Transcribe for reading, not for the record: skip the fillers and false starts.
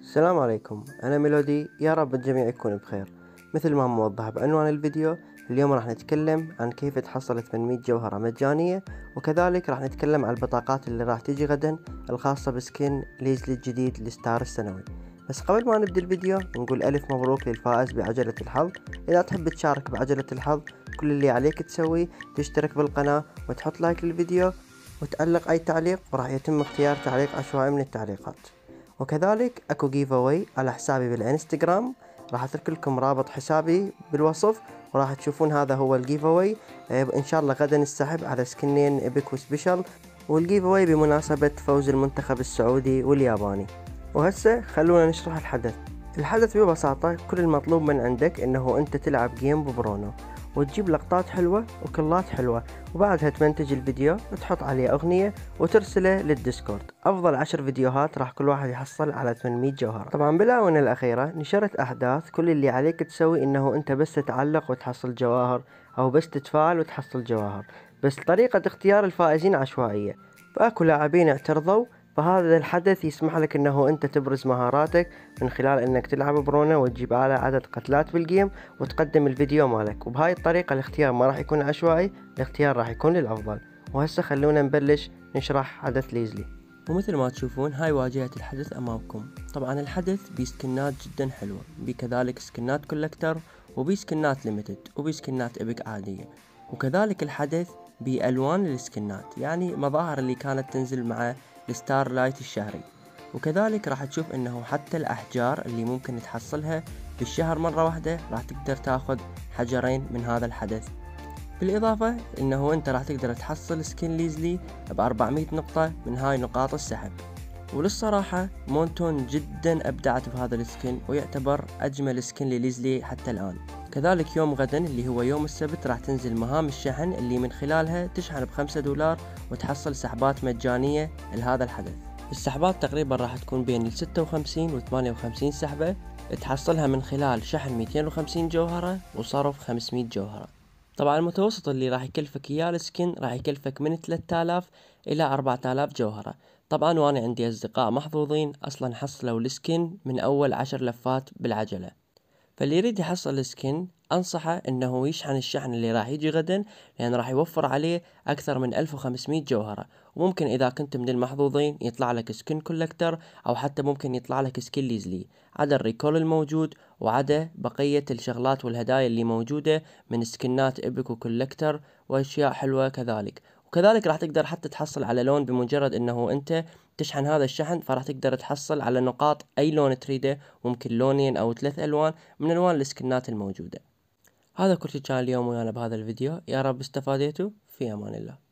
السلام عليكم، أنا ميلودي. يا رب الجميع يكون بخير. مثل ما موضح بعنوان الفيديو، اليوم راح نتكلم عن كيف تحصل 800 جوهرة مجانية، وكذلك راح نتكلم عن البطاقات اللي راح تيجي غدا الخاصة بسكين ليزلي الجديد الستار السنوي. بس قبل ما نبدأ الفيديو نقول ألف مبروك للفائز بعجلة الحظ. إذا تحب تشارك بعجلة الحظ كل اللي عليك تسويه تشترك بالقناة وتحط لايك للفيديو وتعلق أي تعليق، وراح يتم اختيار تعليق عشوائي من التعليقات. وكذلك اكو جيف اواي على حسابي بالانستغرام، راح اترك لكم رابط حسابي بالوصف وراح تشوفون هذا هو الجيف اواي. ان شاء الله غدا السحب على سكنين ايبك وسبيشال، والجيف اواي بمناسبة فوز المنتخب السعودي والياباني. وهسه خلونا نشرح الحدث. الحدث ببساطة كل المطلوب من عندك انه انت تلعب جيم ببرونو وتجيب لقطات حلوة وكلات حلوة، وبعدها تمنتج الفيديو وتحط عليه أغنية وترسله للديسكورد. أفضل 10 فيديوهات راح كل واحد يحصل على 800 جوهرة. طبعا بالآونة الأخيرة نشرت أحداث كل اللي عليك تسوي إنه أنت بس تتعلق وتحصل جواهر، أو بس تتفاعل وتحصل جواهر. بس طريقة اختيار الفائزين عشوائية، فأكو لاعبين اعترضوا، فهذا الحدث يسمح لك انه انت تبرز مهاراتك من خلال انك تلعب برونو وتجيب اعلى عدد قتلات بالجيم وتقدم الفيديو مالك. وبهاي الطريقة الاختيار ما راح يكون عشوائي، الاختيار راح يكون للافضل. وهسه خلونا نبلش نشرح حدث ليزلي. ومثل ما تشوفون هاي واجهة الحدث امامكم. طبعا الحدث بسكنات جدا حلوة، بكذلك سكنات كولكتر، وبسكنات ليميتد، وبسكنات ايبك عادية. وكذلك الحدث بألوان السكنات، يعني مظاهر اللي كانت تنزل مع الستار لايت الشهري. وكذلك راح تشوف انه حتى الاحجار اللي ممكن تحصلها بالشهر مرة واحدة راح تقدر تاخذ حجرين من هذا الحدث. بالاضافة انه انت راح تقدر تحصل سكين ليزلي ب400 نقطة من هاي نقاط السحب. وللصراحة مونتون جدا ابدعت بهذا السكن، ويعتبر اجمل سكن لليزلي حتى الان. كذلك يوم غدا اللي هو يوم السبت راح تنزل مهام الشحن اللي من خلالها تشحن ب5 دولار وتحصل سحبات مجانية لهذا الحدث. السحبات تقريبا راح تكون بين 56 و58 سحبة، تحصلها من خلال شحن 250 جوهرة وصرف 500 جوهرة. طبعا المتوسط اللي راح يكلفك اياه السكن راح يكلفك من 3000 الى 4000 جوهرة. طبعا وانا عندي اصدقاء محظوظين اصلا حصلوا السكن من اول 10 لفات بالعجلة. فاللي يريد يحصل السكن انصحه انه يشحن الشحن اللي راح يجي غدا، لان راح يوفر عليه اكثر من 1500 جوهرة. وممكن اذا كنت من المحظوظين يطلع لك سكن كولكتر، او حتى ممكن يطلع لك سكن ليزلي، عدا الريكول الموجود وعدا بقية الشغلات والهدايا اللي موجودة من سكنات ايبك وكولكتر واشياء حلوة كذلك. وكذلك راح تقدر حتى تحصل على لون بمجرد انه انت تشحن هذا الشحن، فراح تقدر تحصل على نقاط اي لون تريده، ممكن لونين او 3 الوان من الوان السكنات الموجودة. هذا كل شيء كان اليوم ويانا بهذا الفيديو، يا رب استفاديتوا. في امان الله.